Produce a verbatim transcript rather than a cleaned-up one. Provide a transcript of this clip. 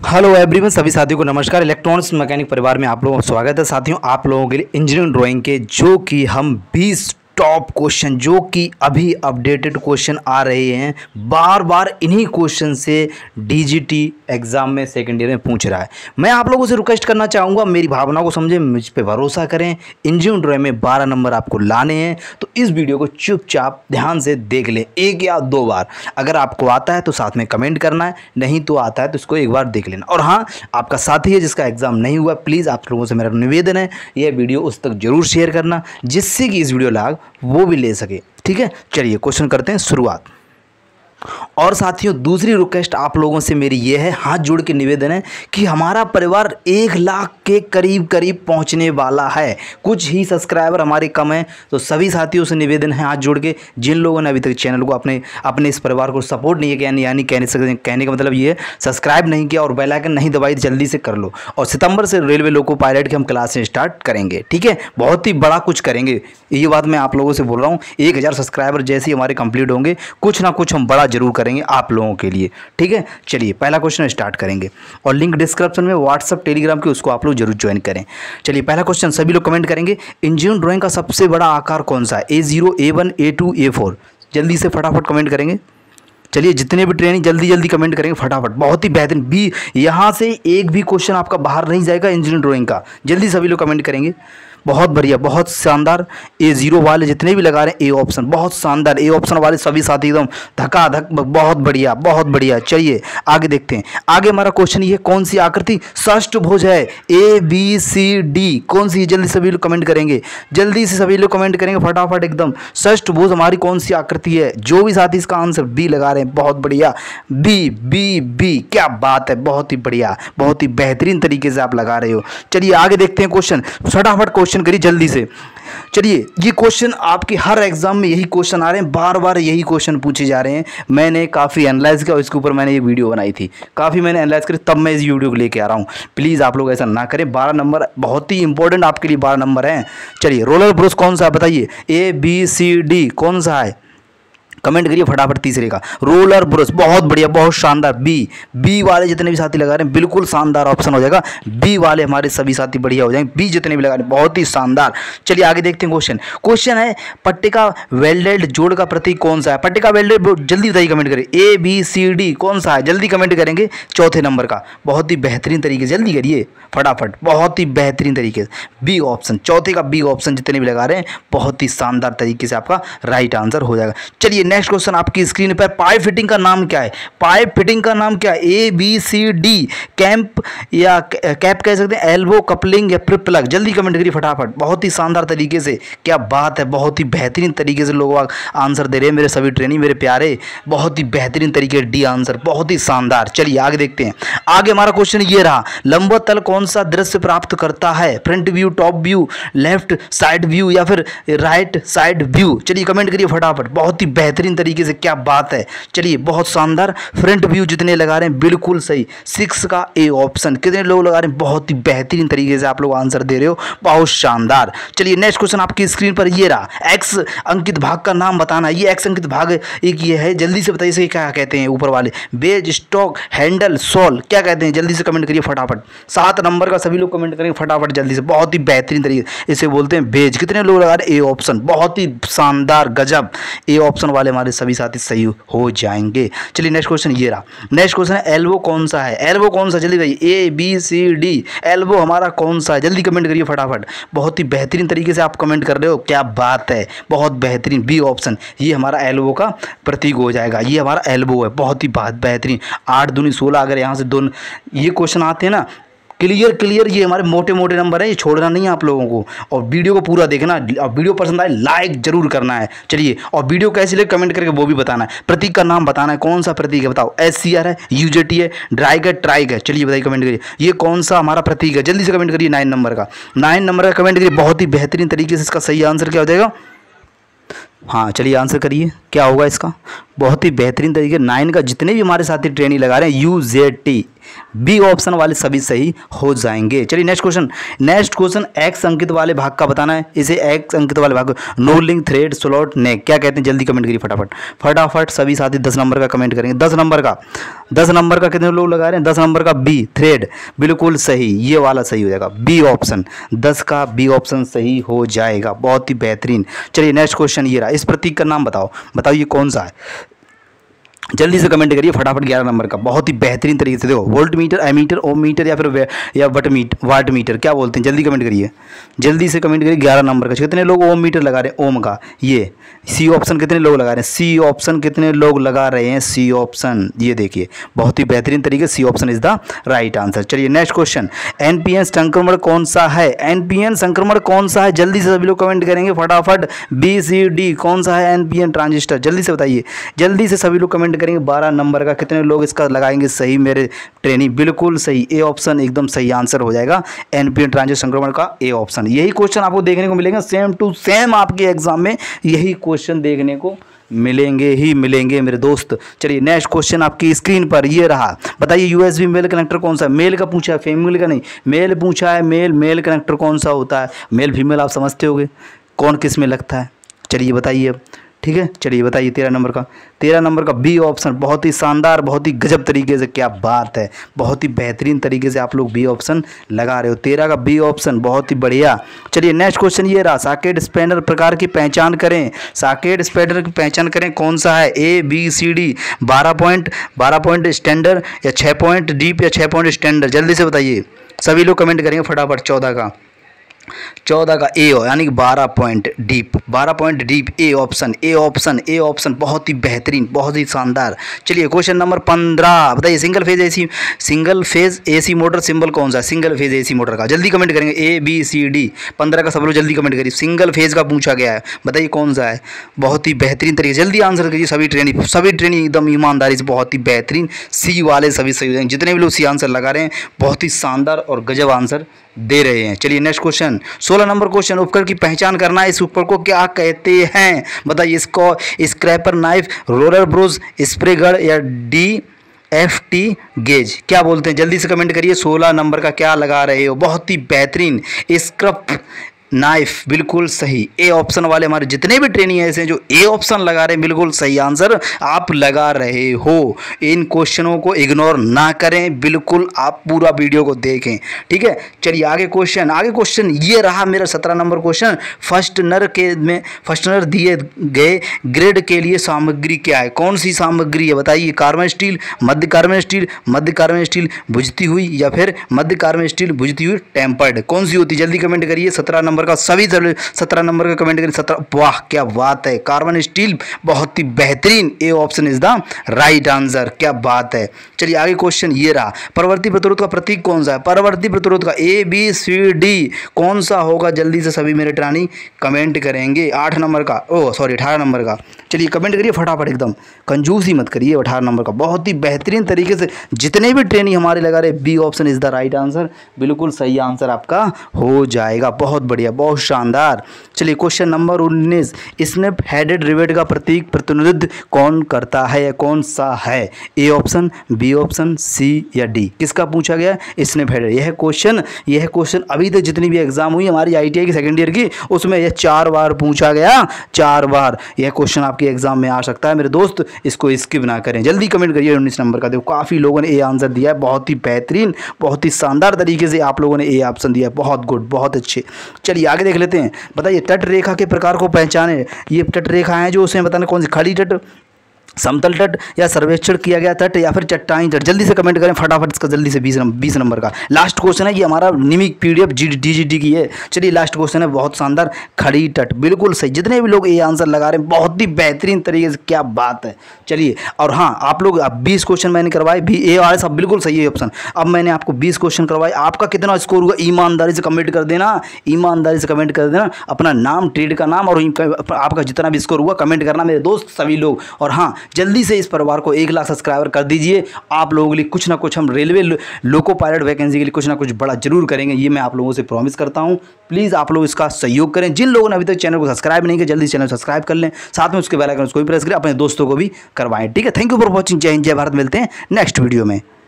Hello everyone, सभी साथियों को नमस्कार। इलेक्ट्रॉनिक्स मैकेनिक परिवार में आप लोगों का स्वागत है। साथियों, आप लोगों के लिए इंजीनियरिंग ड्राइंग के जो कि हम बीस टॉप क्वेश्चन जो कि अभी अपडेटेड क्वेश्चन आ रहे हैं, बार बार इन्हीं क्वेश्चन से डीजीटी एग्जाम में सेकेंड ईयर में पूछ रहा है। मैं आप लोगों से रिक्वेस्ट करना चाहूँगा, मेरी भावना को समझें, मुझ पे भरोसा करें। इंजीनियरिंग ड्राइंग में बारह नंबर आपको लाने हैं, तो इस वीडियो को चुपचाप ध्यान से देख लें, एक या दो बार। अगर आपको आता है तो साथ में कमेंट करना है, नहीं तो आता है तो इसको एक बार देख लेना। और हाँ, आपका साथी है जिसका एग्जाम नहीं हुआ, प्लीज़ आप लोगों से मेरा निवेदन है, यह वीडियो उस तक जरूर शेयर करना जिससे कि इस वीडियो लाभ वो भी ले सके। ठीक है, चलिए क्वेश्चन करते हैं शुरुआत। और साथियों, दूसरी रिक्वेस्ट आप लोगों से मेरी ये है, हाथ जोड़ के निवेदन है कि हमारा परिवार एक लाख के करीब करीब पहुंचने वाला है। कुछ ही सब्सक्राइबर हमारे कम हैं, तो सभी साथियों से निवेदन है हाथ जोड़ के, जिन लोगों ने अभी तक चैनल को अपने अपने इस परिवार को सपोर्ट नहीं किया, यानी कहने से कहने का मतलब ये है सब्सक्राइब नहीं किया और बेल आइकन नहीं दबाई, जल्दी से कर लो। और सितंबर से रेलवे लोको पायलट की हम क्लासें स्टार्ट करेंगे। ठीक है, बहुत ही बड़ा कुछ करेंगे, ये बात मैं आप लोगों से बोल रहा हूँ। एक हज़ार सब्सक्राइबर जैसे ही हमारे कंप्लीट होंगे, कुछ ना कुछ हम बड़ा जरूर करेंगे आप लोगों के लिए। ठीक है, चलिए पहला क्वेश्चन स्टार्ट करेंगे और लिंक डिस्क्रिप्शन में व्हाट्सएप टेलीग्राम की, उसको आप लोग जरूर ज्वाइन करें। चलिए पहला क्वेश्चन सभी लोग कमेंट करेंगे, इंजीनियरिंग ड्राइंग का सबसे बड़ा आकार कौन सा है? A zero, A one, A two, A four? जल्दी से फटाफट कमेंट करेंगे। चलिए जितने भी ट्रेनिंग जल्दी जल्दी कमेंट करेंगे फटाफट, बहुत ही बेहतरीन। बी, यहाँ से एक भी क्वेश्चन आपका बाहर नहीं जाएगा इंजीनियरिंग ड्राइंग का। जल्दी सभी लोग कमेंट करेंगे। बहुत बढ़िया, बहुत शानदार। ए जीरो वाले जितने भी लगा रहे हैं, ए ऑप्शन बहुत शानदार। ए ऑप्शन वाले सभी साथी एकदम धक्का धक, बहुत बढ़िया बहुत बढ़िया। चलिए आगे देखते हैं। आगे हमारा क्वेश्चन ये, कौन सी आकृति षष्ठभुज है? ए बी सी डी, कौन सी? जल्दी सभी लोग कमेंट करेंगे, जल्दी से सभी लोग कमेंट करेंगे फटाफट एकदम। षष्ठभुज हमारी कौन सी आकृति है? जो भी साथी इसका आंसर बी लगा रहे हैं, बहुत बढ़िया। बी बी बी, क्या बात है, बहुत ही बढ़िया, बहुत ही बेहतरीन तरीके से आप लगा रहे हो। चलिए आगे देखते हैं क्वेश्चन, फटाफट क्वेश्चन करिए जल्दी से। चलिए, ये क्वेश्चन आपके हर एग्जाम में यही क्वेश्चन आ रहे हैं, बार बार यही क्वेश्चन पूछे जा रहे हैं। मैंने काफ़ी एनालाइज किया और इसके ऊपर मैंने ये वीडियो बनाई थी, काफ़ी मैंने एनालाइज करी, तब मैं इस वीडियो को लेके आ रहा हूँ। प्लीज़ आप लोग ऐसा ना करें, बारह नंबर बहुत ही इंपॉर्टेंट आपके लिए बारह नंबर हैं। चलिए, रोलर ब्रुश कौन सा है बताइए? ए बी सी डी, कौन सा है? कमेंट करिए फटाफट तीसरे का। रोलर ब्रश, बहुत बढ़िया, बहुत शानदार। बी, बी वाले जितने भी साथी लगा रहे हैं बिल्कुल शानदार ऑप्शन हो जाएगा। बी वाले हमारे सभी साथी बढ़िया हो जाएंगे, बी जितने भी लगा रहे हैं बहुत ही शानदार। चलिए आगे देखते हैं क्वेश्चन। क्वेश्चन है, पट्टिका वेल्डेड जोड़ का प्रतीक कौन सा है? पट्टिका वेल्डेड, जल्दी बताइए कमेंट करिए। ए बी सी डी, कौन सा है? जल्दी कमेंट करेंगे। चौथे नंबर का, बहुत ही बेहतरीन तरीके से जल्दी करिए फटाफट, बहुत ही बेहतरीन तरीके से। बी ऑप्शन, चौथे का बी ऑप्शन जितने भी लगा रहे हैं, बहुत ही शानदार तरीके से आपका राइट आंसर हो जाएगा। चलिए नेक्स्ट क्वेश्चन आपकी स्क्रीन पर, पाइप फिटिंग का नाम क्या है? पाइप फिटिंग का नाम क्या है? A B C D, camp या कैप कह सकते हैं, एल्बो, कपलिंग या प्रिप प्लग? जल्दी कमेंट करिए फटाफट, बहुत ही शानदार तरीके से। क्या बात है, बहुत ही बेहतरीन तरीके से लोग आंसर दे रहे हैं, मेरे सभी ट्रेनिंग मेरे प्यारे, बहुत ही बेहतरीन तरीके। डी आंसर, बहुत ही शानदार। चलिए आगे देखते हैं। आगे हमारा क्वेश्चन ये रहा, लंबवत तल कौन सा दृश्य प्राप्त करता है? Front view, top view, left side view या फिर राइट साइड व्यू? चलिए कमेंट करिए फटाफट, बहुत ही बेहतरीन तरीके से। क्या बात है, चलिए बहुत शानदार। फ्रंट व्यू जितने लगा रहे हैं बिल्कुल सही, सिक्स का ए ऑप्शन। कितने लोग लगा रहे हैं? बहुत ही बेहतरीन तरीके से आप लोग आंसर दे रहे हो, बहुत शानदार। चलिए नेक्स्ट क्वेश्चन आपकी स्क्रीन पर ये रहा, एक्स अंकित भाग का नाम बताना। ये एक्स अंकित भाग एक ये है, जल्दी से बताइए इसे क्या कहते हैं? ऊपर वाले, बेज, स्टॉक, हैंडल, सॉल, क्या कहते हैं? जल्दी से कमेंट करिए फटाफट। सात नंबर का सभी लोग कमेंट करेंगे फटाफट जल्दी से, बहुत ही बेहतरीन तरीके इसे बोलते हैं बेज। कितने लोग लगा रहे हैं? ए ऑप्शन, बहुत ही शानदार, गजब। ए ऑप्शन वाले हमारे सभी साथी सही हो जाएंगे। चलिए नेक्स्ट क्वेश्चन ये रहा। नेक्स्ट क्वेश्चन है, एल्बो कौन सा है? एल्बो कौन सा? जल्दी बताइए। A B C D, elbow हमारा कौन सा है? जल्दी कमेंट करिए फटाफट, बहुत ही बेहतरीन तरीके से आप कमेंट कर रहे हो, क्या बात है, बहुत बेहतरीन। बी ऑप्शन, ये हमारा एल्बो का प्रतीक हो जाएगा, ये हमारा एल्बो है, बहुत ही बेहतरीन। आठ दूनी सोलह, अगर यहाँ से दोनों ये क्वेश्चन आते हैं ना, क्लियर क्लियर, ये हमारे मोटे मोटे नंबर है, ये छोड़ना नहीं है आप लोगों को। और वीडियो को पूरा देखना, और वीडियो पसंद आए लाइक जरूर करना है। चलिए, और वीडियो कैसी लगे कमेंट करके वो भी बताना है। प्रतीक का नाम बताना है, कौन सा प्रतीक है बताओ? एस सी आर है, यू जे टी है, ड्राइग है, ट्राइग है? चलिए बताइए कमेंट करिए, ये कौन सा हमारा प्रतीक है? जल्दी से कमेंट करिए। नाइन नंबर का, नाइन नंबर का कमेंट करिए, बहुत ही बेहतरीन तरीके से। इसका सही आंसर क्या हो जाएगा? हाँ चलिए आंसर करिए, क्या होगा इसका? बहुत ही बेहतरीन तरीके। नाइन का जितने भी हमारे साथी ट्रेनिंग लगा रहे हैं, U Z T, B option वाले सभी सही हो जाएंगे। चलिए next question next question X अंकित वाले भाग का बताना है। इसे एक्स अंकित वाले भाग knurling thread slot neck क्या कहते हैं, जल्दी कमेंट करिए फटाफट फटाफट सभी साथी दस नंबर का कमेंट करेंगे। दस नंबर का दस नंबर का कितने लोग लगा रहे हैं, दस नंबर का बी थ्रेड बिल्कुल सही, ये वाला सही हो जाएगा, बी ऑप्शन दस का बी ऑप्शन सही हो जाएगा, बहुत ही बेहतरीन। चलिए नेक्स्ट क्वेश्चन ये रहा, इस प्रतीक का नाम बताओ, बताओ ये कौन सा है, जल्दी से कमेंट करिए फटाफट। ग्यारह नंबर का बहुत ही बेहतरीन तरीके से देखो, voltmeter, ammeter, ohmmeter या फिर या वट मीट वाट मीटर क्या बोलते हैं, जल्दी कमेंट करिए, जल्दी से कमेंट करिए। ग्यारह नंबर का कितने लोग ओम मीटर लगा रहे हैं, ओम का ये सी ऑप्शन कितने लोग लगा रहे हैं, सी ऑप्शन कितने लोग लगा रहे हैं, सी ऑप्शन ये देखिए बहुत ही बेहतरीन तरीके C option is the right answer. चलिए नेक्स्ट क्वेश्चन एनपीएन संक्रमण कौन सा है, एनपीएन संक्रमण कौन सा है, जल्दी से सभी लोग कमेंट करेंगे फटाफट। बी सी डी कौन सा है एनपीएन ट्रांजिस्टर, जल्दी से बताइए, जल्दी से सभी लोग कमेंट करेंगे। बारह नंबर का कितने लोग इसका लगाएंगे सही मेरे ट्रेनी, बिल्कुल सही, ए ऑप्शन एकदम सही आंसर हो जाएगा, एनपीएन ट्रांजिस्टर संक्रमण का ए ऑप्शन। यही क्वेश्चन आपको देखने को मिलेगा सेम टू सेम आपके एग्जाम में, यही क्वेश्चन देखने को मिलेंगे ही मिलेंगे मेरे दोस्त। चलिए नेक्स्ट क्वेश्चन आपकी स्क्रीन पर ये रहा, बताइए यूएसबी मेल कनेक्टर कौन सा है, मेल का पूछा है फीमेल का नहीं, मेल पूछा है, मेल मेल कनेक्टर कौन सा होता है, मेल फीमेल आप समझते होगे कौन किस में लगता है, चलिए बताइए अब, ठीक है। चलिए बताइए तेरह नंबर का तेरह नंबर का बी ऑप्शन, बहुत ही शानदार, बहुत ही गजब तरीके से, क्या बात है, बहुत ही बेहतरीन तरीके से आप लोग बी ऑप्शन लगा रहे हो, तेरह का बी ऑप्शन बहुत ही बढ़िया। चलिए नेक्स्ट क्वेश्चन ये रहा, सॉकेट स्पैनर प्रकार की पहचान करें, सॉकेट स्पैनर की पहचान करें कौन सा है, ए बी सी डी, बारह पॉइंट बारह पॉइंट स्टैंडर्ड या छः पॉइंट डीप या छः पॉइंट स्टैंडर्ड, जल्दी से बताइए, सभी लोग कमेंट करेंगे फटाफट। चौदह का चौदह का ए हो यानी कि बारह पॉइंट डीप, बारह point deep A option, A option A option बहुत ही बेहतरीन, बहुत ही शानदार। चलिए क्वेश्चन नंबर पंद्रह बताइए single phase AC single phase AC motor symbol कौन सा है, सिंगल फेज एसी मोटर का, जल्दी कमेंट करेंगे, ए बी सी डी, पंद्रह का सब लोग जल्दी कमेंट करिए, सिंगल फेज का पूछा गया है, बताइए कौन सा है, बहुत ही बेहतरीन तरीके जल्दी आंसर करिए सभी ट्रेनिंग सभी ट्रेनिंग एकदम ईमानदारी से, बहुत ही बेहतरीन, सी वाले सभी सही हो जाएंगे, जितने भी लोग सी आंसर लगा रहे हैं बहुत ही शानदार और गजब आंसर दे रहे हैं। चलिए नेक्स्ट क्वेश्चन सोलह नंबर क्वेश्चन, उपकरण की पहचान करना है, इस उपकरण को क्या कहते हैं, बताइए, इसको scraper knife, roller brush, spray gun या डी एफ टी गेज क्या बोलते हैं, जल्दी से कमेंट करिए। सोलह नंबर का क्या लगा रहे हो, बहुत ही बेहतरीन, स्क्रप नाइफ बिल्कुल सही, ए ऑप्शन वाले हमारे जितने भी ट्रेनिंग ऐसे हैं जो ए ऑप्शन लगा रहे हैं बिल्कुल सही आंसर आप लगा रहे हो, इन क्वेश्चनों को इग्नोर ना करें, बिल्कुल आप पूरा वीडियो को देखें, ठीक है। चलिए आगे क्वेश्चन आगे क्वेश्चन ये रहा मेरा सत्रह नंबर क्वेश्चन, फर्स्ट नर के में फर्स्ट नर दिए गए ग्रेड के लिए सामग्री क्या है, कौन सी सामग्री है, बताइए, कार्बन स्टील, मध्य कार्बन स्टील, मध्य कार्बन स्टील बुझती हुई या फिर मध्य कार्बन स्टील बुझती हुई टेम्पर्ड, कौन सी होती है, जल्दी कमेंट करिए। सत्रह नंबर का सभी सत्रह नंबर का कमेंट करें, सत्रह, वाह क्या बात है, कार्बन स्टील बहुत ही बेहतरीन, A option is the right answer, क्या बात है। चलिए आगे क्वेश्चन ये रहा, परवर्ती प्रतिरोध का प्रतीक कौन सा है, परवर्ती प्रतिरोध का ए बी सी डी कौन सा होगा, जल्दी से सभी मेरे ट्रानी कमेंट करेंगे। आठ नंबर का ओ सॉरी अठारह नंबर का, चलिए कमेंट करिए फटाफट, एकदम कंजूसी मत करिए, अठारह नंबर का बहुत ही बेहतरीन तरीके से जितने भी ट्रेनिंग हमारे लगा रहे, B option is the right answer, बिल्कुल सही आंसर आपका हो जाएगा, बहुत बढ़िया, बहुत शानदार। चलिए क्वेश्चन नंबर उन्नीस, स्नैप हेडेड रिवेट का प्रतीक प्रतिनिधित्व कौन करता है या कौन सा है, A option, B option, C या डी, किसका पूछा गया, स्नैप हेडेड। यह क्वेश्चन यह क्वेश्चन अभी तक जितनी भी एग्जाम हुई हमारी आईटीआई की सेकेंड ईयर की, उसमें यह चार बार पूछा गया, चार बार यह क्वेश्चन आपके एग्जाम में आ सकता है मेरे दोस्त, इसको स्किप ना करें, जल्दी कमेंट करिए। उन्नीस नंबर का देखो काफ़ी लोगों ने ए आंसर दिया है, बहुत ही बेहतरीन, बहुत ही शानदार तरीके से आप लोगों ने ए ऑप्शन दिया है, बहुत गुड, बहुत अच्छे। चलिए आगे देख लेते हैं, बताइए तट रेखा के प्रकार को पहचाने, ये तट रेखा है जो उसे बताने कौन सी, खड़ी तट, समतल तट या सर्वेक्षण किया गया तट या फिर चट्टानी तट, जल्दी से कमेंट करें फटाफट इसका, जल्दी से बीस नंबर बीस नंबर का लास्ट क्वेश्चन है, ये हमारा निमिक PDF G D G D की है। चलिए लास्ट क्वेश्चन है बहुत शानदार, खड़ी तट बिल्कुल सही, जितने भी लोग ये आंसर लगा रहे हैं बहुत ही बेहतरीन तरीके से, क्या बात है। चलिए और हाँ आप लोग अब बीस क्वेश्चन मैंने करवाए, भी ए वाले सब बिल्कुल सही है ऑप्शन, अब मैंने आपको बीस क्वेश्चन करवाए, आपका कितना स्कोर हुआ ईमानदारी से कमेंट कर देना, ईमानदारी से कमेंट कर देना, अपना नाम, ट्रेड का नाम और आपका जितना भी स्कोर हुआ कमेंट करना मेरे दोस्त सभी लोग। और हाँ जल्दी से इस परिवार को एक लाख सब्सक्राइबर कर दीजिए, आप लोगों के लिए कुछ ना कुछ हम रेलवे लोको पायलट वैकेंसी के लिए कुछ ना कुछ बड़ा जरूर करेंगे, ये मैं आप लोगों से प्रॉमिस करता हूं। प्लीज़ आप लोग इसका सहयोग करें, जिन लोगों ने अभी तक चैनल को सब्सक्राइब नहीं किया जल्दी चैनल सब्सक्राइब कर लें, साथ में उसके बेल आइकन उसको भी प्रेस करें, अपने दोस्तों को भी करवाएं, ठीक है। थैंक यू फॉर वॉचिंग, जय हिंद जय भारत, मिलते हैं नेक्स्ट वीडियो में।